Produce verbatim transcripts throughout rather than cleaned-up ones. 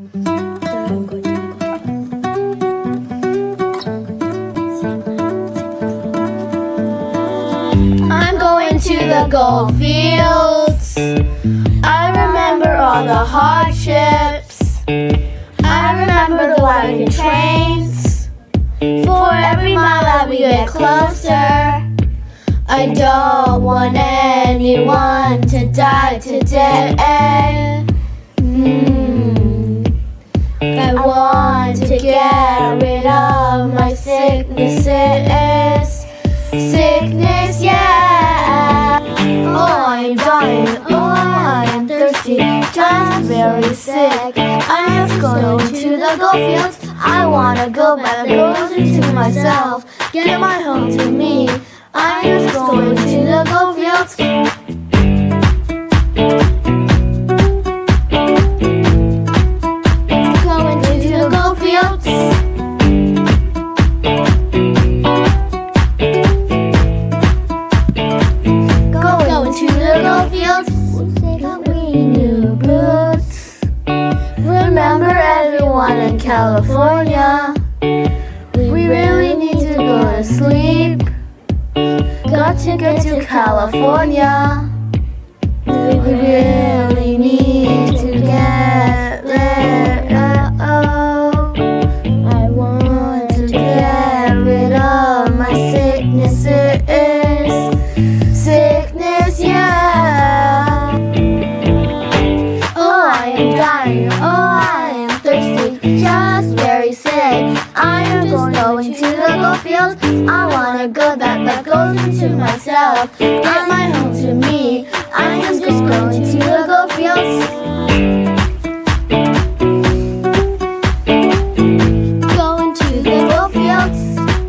I'm going to the gold fields. I remember all the hardships. I remember the wagon trains. For every mile that we get closer, I don't want anyone to die today. Mm. I want to get rid of my sicknesses. Sickness, yeah. Oh, I'm dying. Oh, I'm thirsty. Just very sick. I'm just going to the gold fields. I wanna go back closer to myself. Get my home to me. I'm just going to the gold fields. Going to the gold fields. Going to the gold fields. We new boots. Remember everyone in California. We really need to go to sleep. Got to get to California. We really need to get there. Oh, I want to get rid of my sicknesses. Sickness, yeah. Oh, I am dying. Oh, I am thirsty. Just very sick. I am just going to the gold fields. I wanna go back, that goes into myself. Get my home to me. I am just going to the gold fields. Going to the gold fields.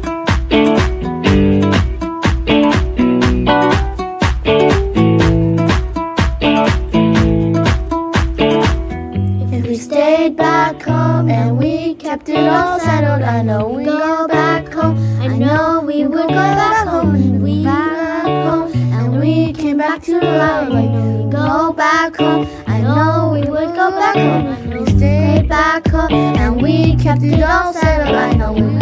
If we stayed back home and we kept it all settled, I know we'd go back home. I know we would go back home and we back home, and we came back to life. I know we'd go back home. I know we would go back home if we stayed back home and we kept it all settled. I know we